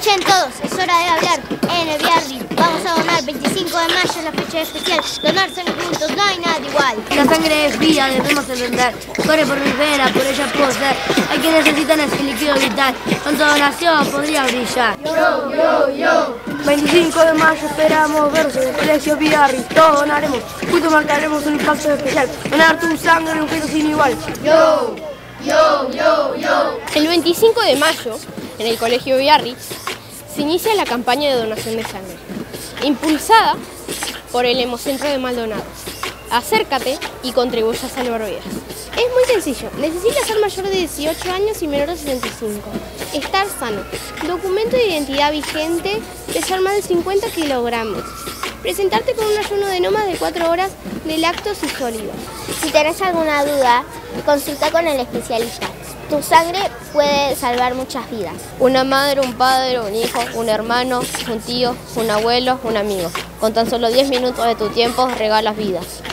Escuchen todos, es hora de hablar en el Biarritz. Vamos a donar 25 de mayo, es la fecha especial. Donar sangre juntos, no hay nada igual. La sangre es vida, debemos entender. Corre por mi vena, por ella puedo ser. Hay que necesitan ese líquido vital. Con tu donación podría brillar. Yo. 25 de mayo esperamos verlos en el Colegio Biarritz. Todos donaremos, juntos marcaremos un impacto especial. Donar tu sangre, un gesto sin igual. Yo. El 25 de mayo, en el Colegio Biarritz, se inicia la campaña de donación de sangre, impulsada por el Hemocentro de Maldonado. Acércate y contribuye a salvar vidas. Es muy sencillo, necesitas ser mayor de 18 años y menor de 65, estar sano, documento de identidad vigente, pesar más de 50 kilogramos, presentarte con un ayuno de no más de 4 horas de lácteos y sólidos. Si tenés alguna duda, consulta con el especialista. Tu sangre puede salvar muchas vidas. Una madre, un padre, un hijo, un hermano, un tío, un abuelo, un amigo. Con tan solo 10 minutos de tu tiempo regalas vidas.